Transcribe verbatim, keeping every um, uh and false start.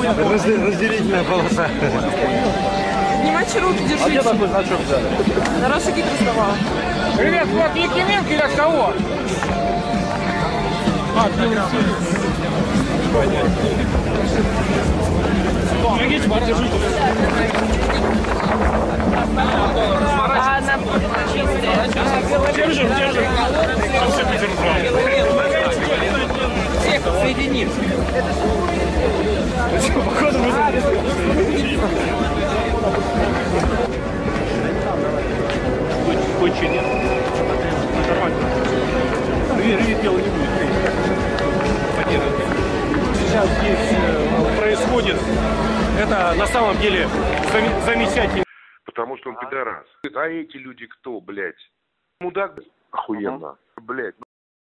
Разделительная полоса. Поднимайте руки, держите. А где такой значок взяли? На Рашики доставала. Привет, вот Якименко или от кого? А, помогите, подержите. А нам Держим, держим. всех соединить. Походу мы Очень нет. Нормально. Рви, рви, дело не будет. Сейчас здесь э, происходит. Это на самом деле зам- замечательно. Потому что он пидорас. А эти люди кто, блядь? Мудак, охуенно. Блядь.